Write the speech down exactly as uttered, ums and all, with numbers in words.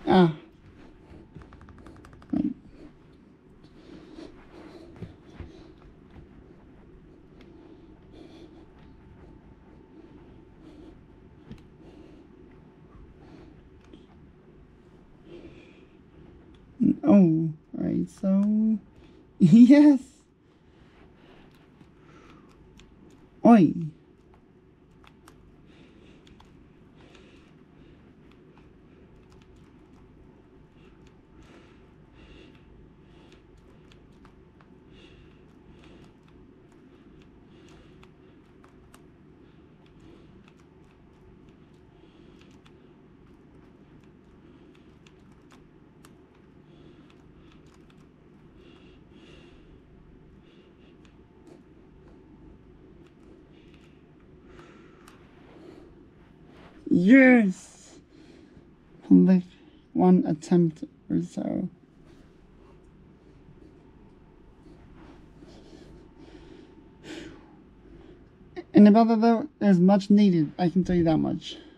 Ah. Oh, alright, so... Yes! Oi! Yes! Like one attempt or so. And about that though, there's much needed, I can tell you that much.